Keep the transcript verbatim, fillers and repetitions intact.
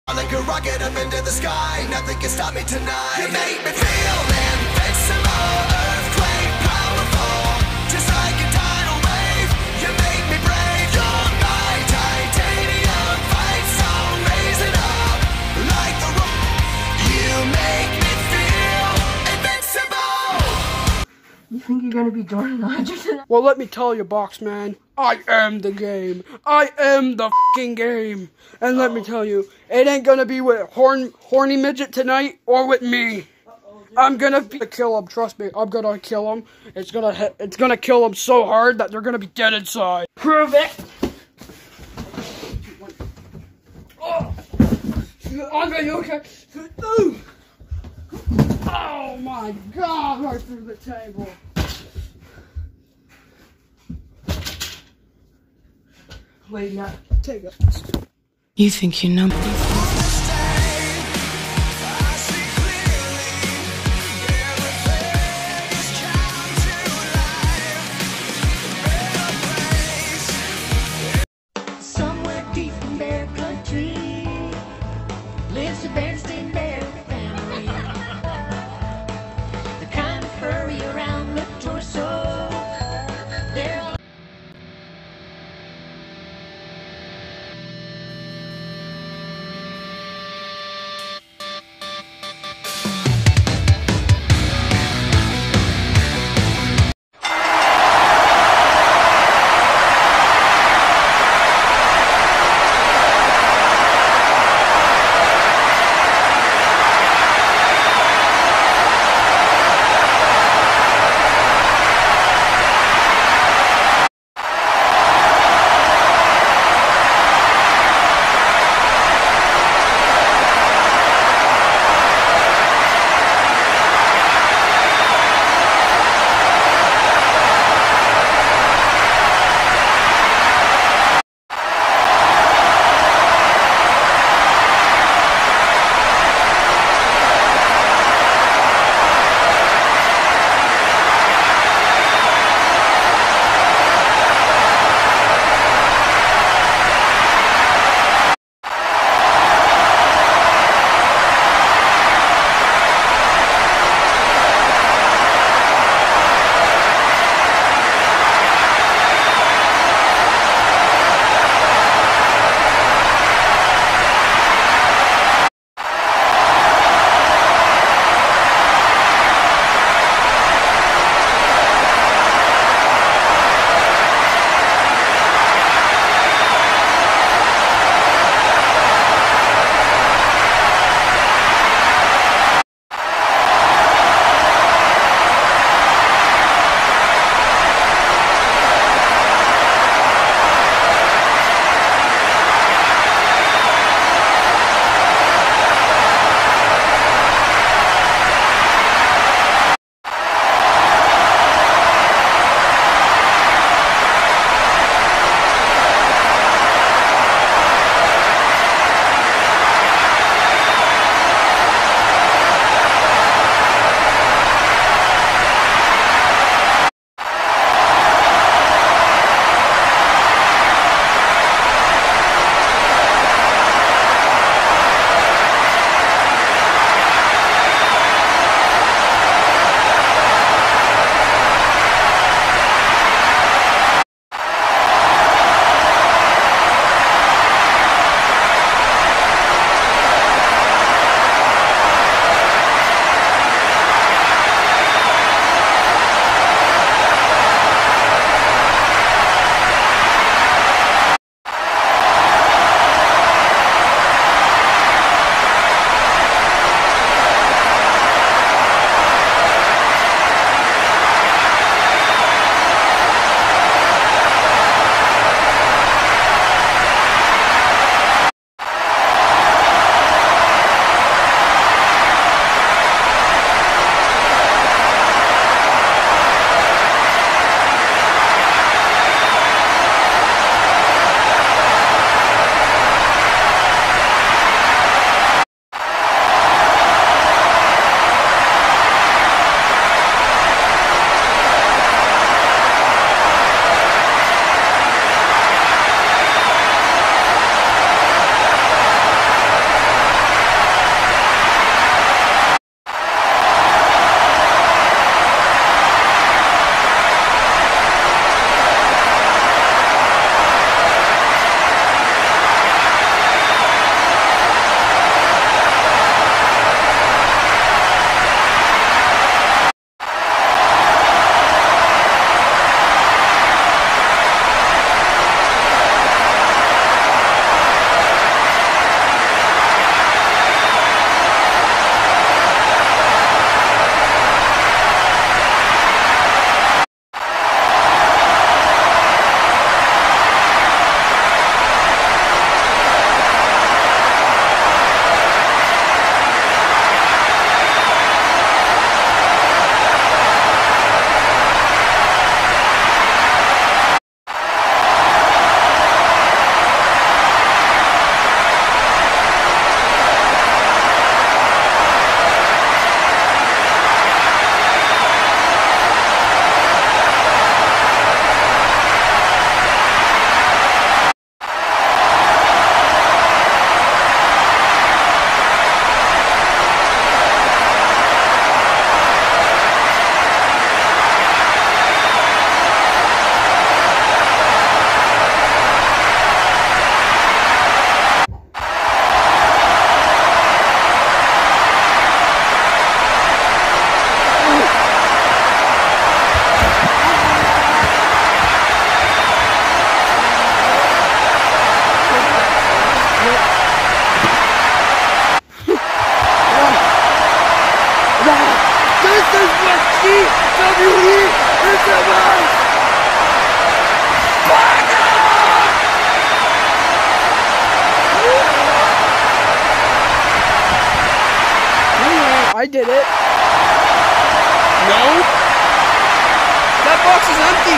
Like a rocket up into the sky, nothing can stop me tonight. You make me feel invincible, earthquake powerful, just like a tidal wave. You make me brave, you're my titanium fight song, raise it up like the rock. You make me feel invincible. You think you're gonna be Jordan Hodgson? Well, let me tell you, Boxman, I am the game. I am the f***ing game. And let me tell you, it ain't gonna be with horn, horny midget tonight or with me. I'm gonna be kill him. Trust me, I'm gonna kill him. It's gonna hit, it's gonna kill them so hard that they're gonna be dead inside. Prove it. Oh, Andre, you okay? Oh my God! Right through the table. Wait, now, take it. You think you know me? Somewhere deep in bear country lives a Berenstain Bear family. The kind of furry around the torso. They're all I did it. No? That box is empty.